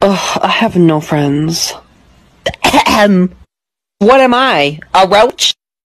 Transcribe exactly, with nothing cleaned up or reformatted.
Ugh, I have no friends. Ahem. What am I? A roach?